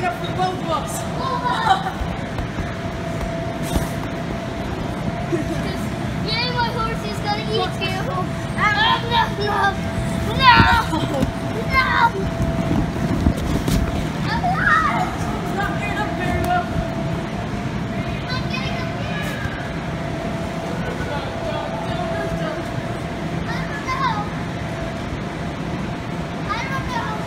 up for the both of us. Yeah, my horse is gonna eat you. No. I'm alive. It's not getting up very well. I'm getting up here. I don't know.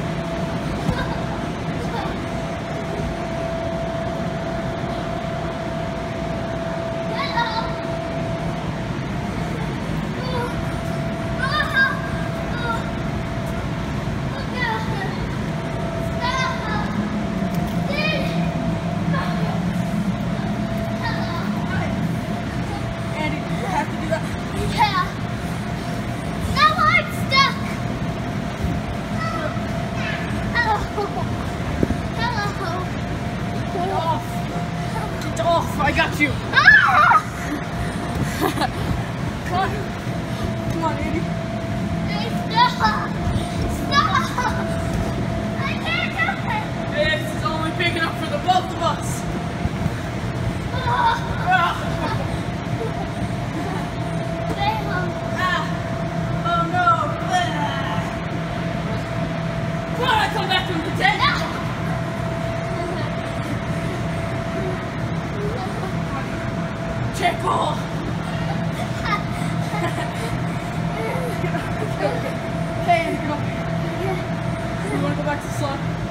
I got you. Ah! Come on, Andy. Stop! I can't do it! This is only big enough for the both of us. Stay home. Oh no. Come on, I come back from the dead. Checkle! Okay, Andy, get up. You want to go back to the slot?